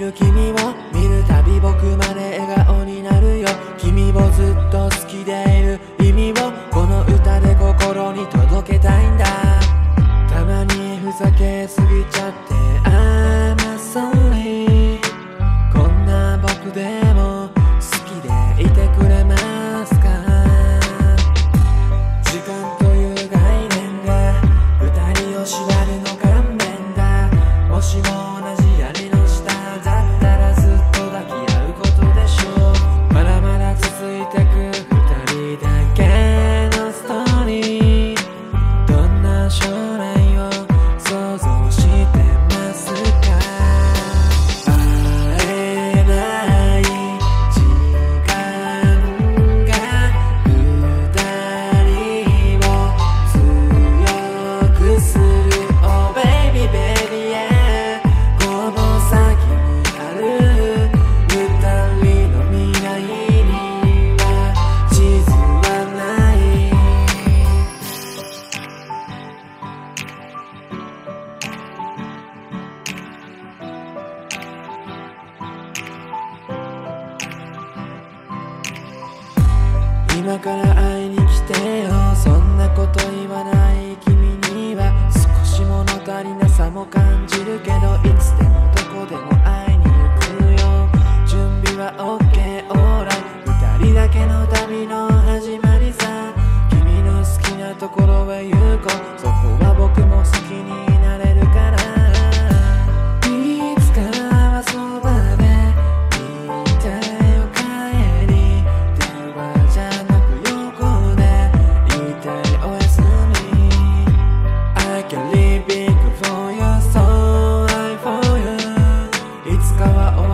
る君を見るたび僕まで笑顔になるよ。君をずっと好きでいる意味をこの歌で心に届けたいんだ。たまにふざけすぎちゃって I'm sorry。 こんな僕でも好きでいてくれますか。時間という概念が二人を縛るの勘弁だ。もしも同じ屋根の下だったらずっと抱き合うことでしょう。まだまだ続いてく二人だけのストーリー。どんな将来を想像してますか。会えない時間が二人を強くする Oh baby baby yeah。 この先にある二人の未来には地図はない。今から会いに来てよ。そんなこと言わない君には少し物足りなさも感じるけど、いつでもどこでも会いに行くよ。準備は OK alright。 二人だけの旅の始まりさ。君の好きなところへ行こう。そこは僕も好きになれるから。いつかはそばでいてよ帰り。電話じゃなく横でいておやすみ。 I can live it for you so I for you。 いつかは